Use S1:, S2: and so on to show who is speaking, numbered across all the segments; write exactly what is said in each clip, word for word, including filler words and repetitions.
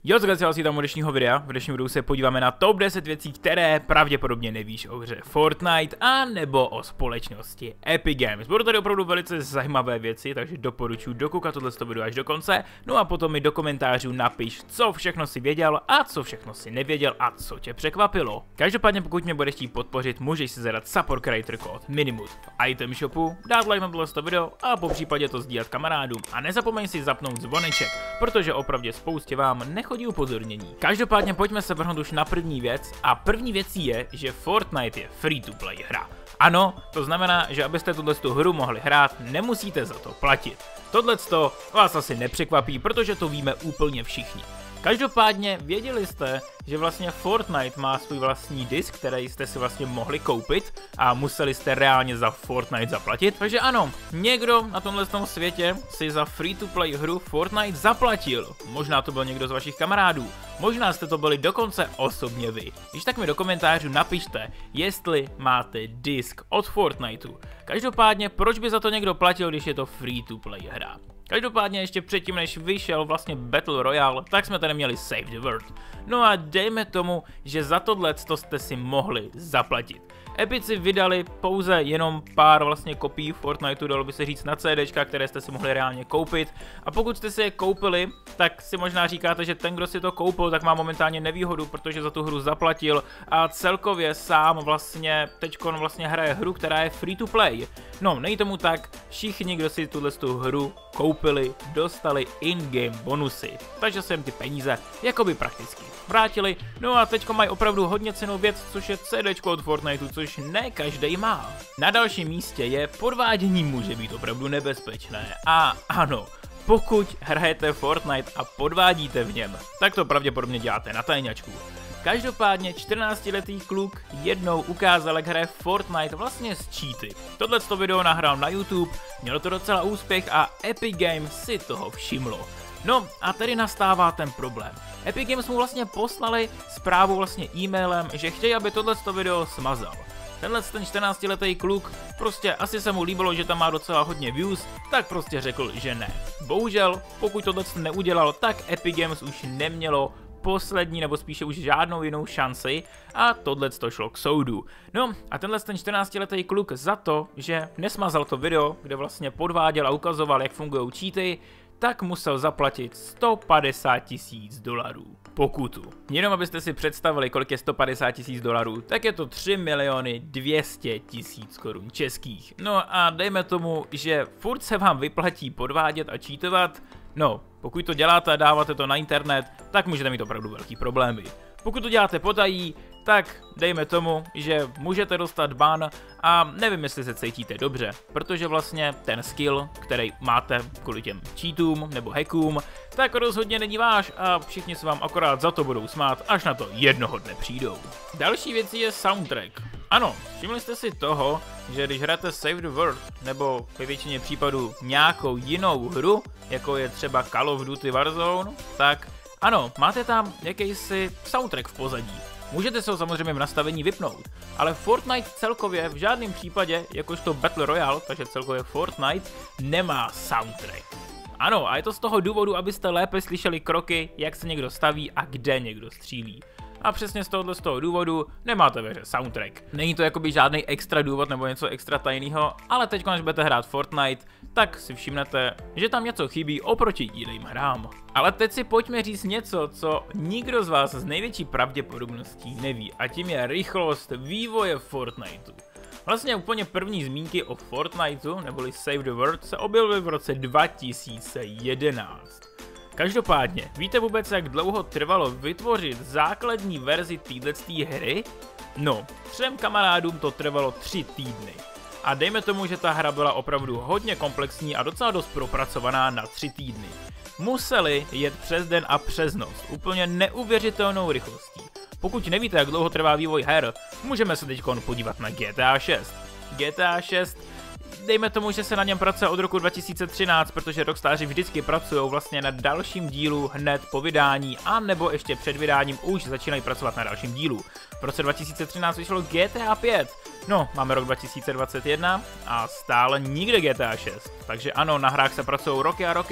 S1: Jo, zgadzal si tam u dnešního videa. V dnešním videu se podíváme na top deset věcí, které pravděpodobně nevíš o hře Fortnite a nebo o společnosti Epic Games. Budou tady opravdu velice zajímavé věci, takže doporučuji dokoukat tohleto video až do konce. No a potom mi do komentářů napiš, co všechno si věděl a co všechno si nevěděl a co tě překvapilo. Každopádně pokud mě budeš chtít podpořit, můžeš si zadat support creator kód Minimut v item shopu, dát like na tohleto video a po případě to sdílet kamarádům. A nezapomeň si zapnout zvoneček, protože opravdu spoustě vám nechodí chodí upozornění. Každopádně pojďme se vrhnout už na první věc a první věcí je, že Fortnite je free to play hra. Ano, to znamená, že abyste tuto hru mohli hrát, nemusíte za to platit. Tohleto vás asi nepřekvapí, protože to víme úplně všichni. Každopádně věděli jste, že vlastně Fortnite má svůj vlastní disk, který jste si vlastně mohli koupit a museli jste reálně za Fortnite zaplatit. Takže ano, někdo na tomhle světě si za free-to-play hru Fortnite zaplatil. Možná to byl někdo z vašich kamarádů, možná jste to byli dokonce osobně vy. Když tak mi do komentářů napište, jestli máte disk od Fortniteu. Každopádně, proč by za to někdo platil, když je to free-to-play hra? Každopádně ještě předtím, než vyšel vlastně Battle Royale, tak jsme tady měli Save the World. No a dejme tomu, že za tohleto jste si mohli zaplatit. Epici vydali pouze jenom pár vlastně kopií Fortniteu, dalo by se říct na CDčka, které jste si mohli reálně koupit. A pokud jste si je koupili, tak si možná říkáte, že ten, kdo si to koupil, tak má momentálně nevýhodu, protože za tu hru zaplatil a celkově sám vlastně teďkon vlastně hraje hru, která je free to play. No, není tomu tak, všichni, kdo si tuhle tu hru koupili, dostali in-game bonusy, takže se jim ty peníze jakoby prakticky vrátili. No a teďko mají opravdu hodně cennou věc, což je CDčko od Fortniteu, což ne každý má. Na dalším místě je podvádění může být opravdu nebezpečné. A ano, pokud hrajete Fortnite a podvádíte v něm, tak to pravděpodobně děláte na tajňačku. Každopádně čtrnáctiletý kluk jednou ukázal, jak hraje Fortnite vlastně s cheaty. Tohleto video nahrál na YouTube, mělo to docela úspěch a Epic Games si toho všimlo. No a tady nastává ten problém. Epic Games mu vlastně poslali zprávu vlastně e-mailem, že chtějí, aby tohleto video smazal. Tenhle ten čtrnáctiletý kluk, prostě asi se mu líbilo, že tam má docela hodně views, tak prostě řekl, že ne. Bohužel, pokud tohle neudělal, tak Epic Games už nemělo poslední nebo spíše už žádnou jinou šanci a tohle to šlo k soudu. No a tenhle ten čtrnáctiletý kluk za to, že nesmazal to video, kde vlastně podváděl a ukazoval, jak fungují cheaty, tak musel zaplatit sto padesát tisíc dolarů pokutu. Jenom abyste si představili, kolik je sto padesát tisíc dolarů, tak je to tři miliony dvě stě tisíc korun českých. No a dejme tomu, že furt se vám vyplatí podvádět a cheatovat. No, pokud to děláte a dáváte to na internet, tak můžete mít opravdu velký problémy. Pokud to děláte potají, tak dejme tomu, že můžete dostat ban a nevím, jestli se cítíte dobře, protože vlastně ten skill, který máte kvůli těm cheatům nebo hackům, tak rozhodně není váš a všichni se vám akorát za to budou smát, až na to jednoho dne přijdou. Další věcí je soundtrack. Ano, všimli jste si toho, že když hrajete Save the World nebo ve většině případů nějakou jinou hru, jako je třeba Call of Duty Warzone, tak ano, máte tam jakýsi soundtrack v pozadí. Můžete se ho samozřejmě v nastavení vypnout, ale Fortnite celkově v žádném případě, jakožto Battle Royale, takže celkově Fortnite, nemá soundtrack. Ano, a je to z toho důvodu, abyste lépe slyšeli kroky, jak se někdo staví a kde někdo střílí. A přesně z tohohle z toho důvodu nemáte ve hře soundtrack. Není to jakoby žádný extra důvod nebo něco extra tajného, ale teď, když budete hrát Fortnite, tak si všimnete, že tam něco chybí oproti jiným hrám. Ale teď si pojďme říct něco, co nikdo z vás z největší pravděpodobností neví, a tím je rychlost vývoje Fortniteu. Vlastně úplně první zmínky o Fortniteu, neboli Save the World, se objevily v roce dva tisíce jedenáct. Každopádně, víte vůbec, jak dlouho trvalo vytvořit základní verzi této hry? No, třem kamarádům to trvalo tři týdny. A dejme tomu, že ta hra byla opravdu hodně komplexní a docela dost propracovaná na tři týdny. Museli jet přes den a přes noc, úplně neuvěřitelnou rychlostí. Pokud nevíte, jak dlouho trvá vývoj her, můžeme se teď podívat na G T A šest. G T A šest, dejme tomu, že se na něm pracuje od roku dva tisíce třináct, protože Rockstaři vždycky pracují vlastně na dalším dílu hned po vydání, a nebo ještě před vydáním už začínají pracovat na dalším dílu. V roce dva tisíce třináct vyšlo G T A pět, no, máme rok dva tisíce dvacet jedna a stále nikde G T A šest. Takže ano, na hrách se pracují roky a roky,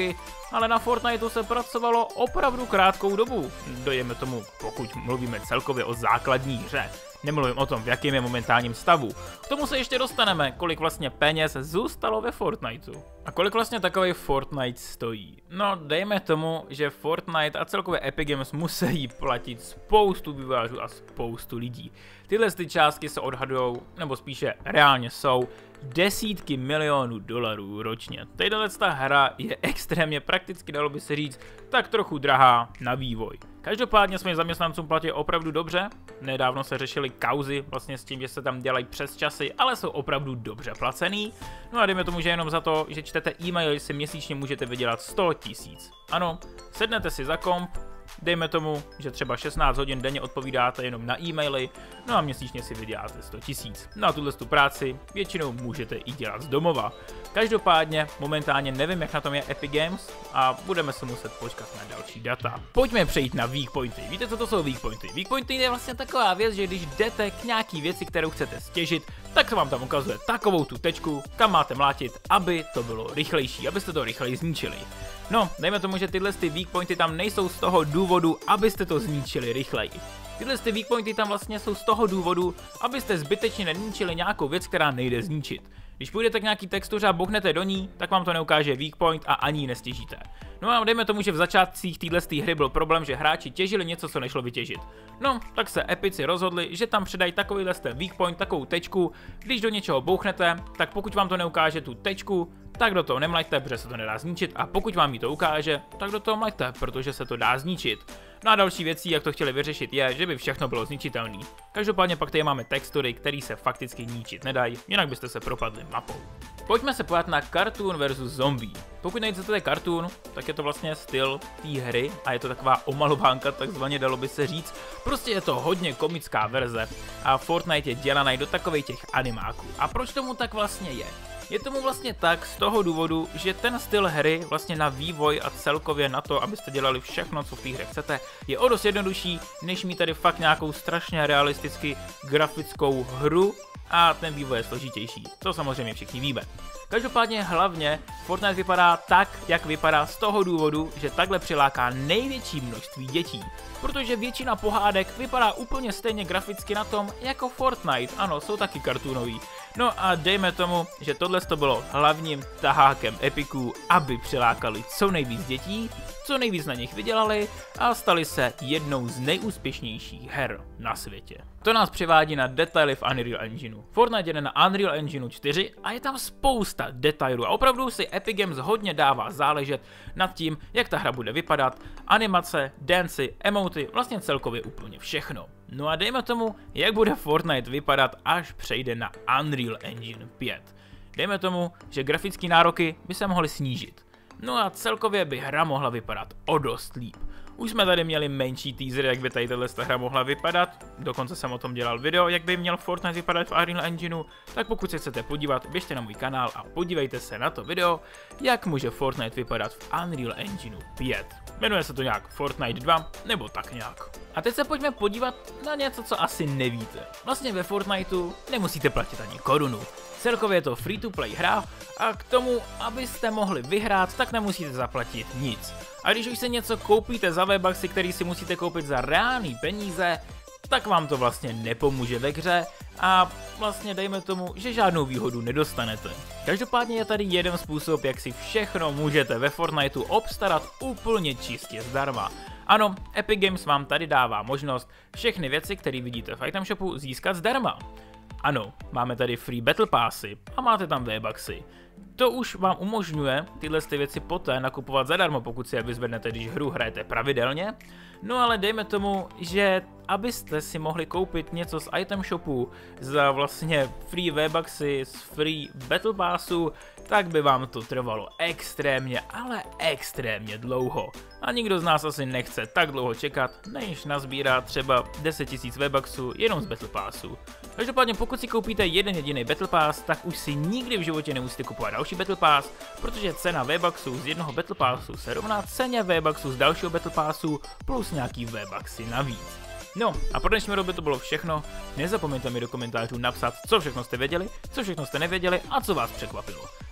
S1: ale na Fortniteu se pracovalo opravdu krátkou dobu. Dojeme tomu, pokud mluvíme celkově o základní hře. Nemluvím o tom, v jakém je momentálním stavu. K tomu se ještě dostaneme, kolik vlastně peněz zůstalo ve Fortniteu. A kolik vlastně takový Fortnite stojí. No, dejme tomu, že Fortnite a celkově Epic Games musí platit spoustu vývojářů a spoustu lidí. Tyhle ty částky se odhadujou, nebo spíše reálně jsou, desítky milionů dolarů ročně. Tadyhle ta hra je extrémně prakticky, dalo by se říct, tak trochu drahá na vývoj. Každopádně jsme zaměstnancům platí opravdu dobře. Nedávno se řešily kauzy vlastně s tím, že se tam dělají přes časy, ale jsou opravdu dobře placený. No a dejme tomu, že jenom za to, že čtete e-mail, si měsíčně můžete vydělat sto tisíc. Ano, sednete si za komp, dejme tomu, že třeba šestnáct hodin denně odpovídáte jenom na e-maily, no a měsíčně si vyděláte sto tisíc. No a tuhle tu práci většinou můžete i dělat z domova. Každopádně momentálně nevím, jak na tom je Epic Games a budeme se muset počkat na další data. Pojďme přejít na weak pointy. Víte, co to jsou weak pointy? Weak pointy je vlastně taková věc, že když jdete k nějaký věci, kterou chcete stěžit, tak se vám tam ukazuje takovou tu tečku, kam máte mlátit, aby to bylo rychlejší, abyste to rychleji zničili. No, dejme tomu, že tyhle ty weak pointy tam nejsou z toho důvodu, abyste to zničili rychleji. Tyhle ty weak pointy tam vlastně jsou z toho důvodu, abyste zbytečně nezničili nějakou věc, která nejde zničit. Když půjdete k nějaký textuře a bouchnete do ní, tak vám to neukáže weak point a ani ji nestěžíte. No a dejme tomu, že v začátcích téhle hry byl problém, že hráči těžili něco, co nešlo vytěžit. No, tak se epici rozhodli, že tam přidají takovýhle ten weak point, takovou tečku, když do něčeho bouchnete, tak pokud vám to neukáže tu tečku, tak do toho nemlaďte, protože se to nedá zničit, a pokud vám ji to ukáže, tak do toho mlaďte, protože se to dá zničit. No a další věcí, jak to chtěli vyřešit, je, že by všechno bylo zničitelné. Každopádně pak tady máme textury, které se fakticky ničit nedají, jinak byste se propadli mapou. Pojďme se podívat na Cartoon versus Zombie. Pokud nejde Cartoon, tak je to vlastně styl té hry a je to taková omalovánka, takzvaně dalo by se říct. Prostě je to hodně komická verze a Fortnite je dělaný do takových těch animáků. A proč tomu tak vlastně je? Je tomu vlastně tak z toho důvodu, že ten styl hry vlastně na vývoj a celkově na to, abyste dělali všechno, co v té hře chcete, je o dost jednodušší, než mít tady fakt nějakou strašně realisticky grafickou hru a ten vývoj je složitější. To samozřejmě všichni víme. Každopádně hlavně Fortnite vypadá tak, jak vypadá z toho důvodu, že takhle přiláká největší množství dětí. Protože většina pohádek vypadá úplně stejně graficky na tom jako Fortnite, ano, jsou taky kartunový. No a dejme tomu, že tohle to bylo hlavním tahákem Epiců, aby přilákali co nejvíc dětí, co nejvíc na nich vydělali a stali se jednou z nejúspěšnějších her na světě. To nás přivádí na detaily v Unreal Engineu. Fortnite jde na Unreal Engineu čtyři a je tam spousta detailů a opravdu si Epic Games hodně dává záležet nad tím, jak ta hra bude vypadat, animace, dancy, emoty, vlastně celkově úplně všechno. No a dejme tomu, jak bude Fortnite vypadat, až přejde na Unreal Engine pět. Dejme tomu, že grafické nároky by se mohly snížit. No a celkově by hra mohla vypadat o dost líp. Už jsme tady měli menší teaser, jak by tady tato hra mohla vypadat, dokonce jsem o tom dělal video, jak by měl Fortnite vypadat v Unreal Engineu, tak pokud se chcete podívat, běžte na můj kanál a podívejte se na to video, jak může Fortnite vypadat v Unreal Engineu pět. Jmenuje se to nějak Fortnite dva, nebo tak nějak. A teď se pojďme podívat na něco, co asi nevíte. Vlastně ve Fortniteu nemusíte platit ani korunu. Celkově je to free-to-play hra a k tomu, abyste mohli vyhrát, tak nemusíte zaplatit nic. A když už se něco koupíte za V-Bucksy, který si musíte koupit za reální peníze, tak vám to vlastně nepomůže ve hře a vlastně dejme tomu, že žádnou výhodu nedostanete. Každopádně je tady jeden způsob, jak si všechno můžete ve Fortniteu obstarat úplně čistě zdarma. Ano, Epic Games vám tady dává možnost všechny věci, které vidíte v item shopu, získat zdarma. Ano, máme tady free battle passy a máte tam V-Bucksy. To už vám umožňuje tyhle ty věci poté nakupovat zadarmo, pokud si je vyzvednete, když hru hrajete pravidelně. No ale dejme tomu, že abyste si mohli koupit něco z item shopu za vlastně free V-Bucksy z free battle passu, tak by vám to trvalo extrémně, ale extrémně dlouho. A nikdo z nás asi nechce tak dlouho čekat, než nazbírá třeba deset tisíc V-Bucksů jenom z battle passu. Každopádně pokud si koupíte jeden jediný battle pass, tak už si nikdy v životě nemusíte kupovat další battle pass, protože cena V-Bucksů z jednoho battle passu se rovná ceně V-Bucksů z dalšího battle passu plus nějaký V-Bucksy navíc. No a pro dnešní video by to bylo všechno. Nezapomeňte mi do komentářů napsat, co všechno jste věděli, co všechno jste nevěděli a co vás překvapilo.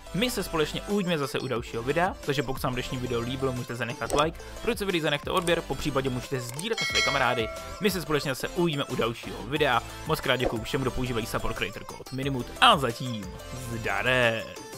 S1: My se společně uvidíme zase u dalšího videa, takže pokud se vám dnešní video líbilo, můžete zanechat like, proč se videa zanechte odběr, po případě můžete sdílet na své kamarády. My se společně zase uvidíme u dalšího videa. Moc krát děkuju všem, kdo používají support creator kód Minimut a zatím zdarec.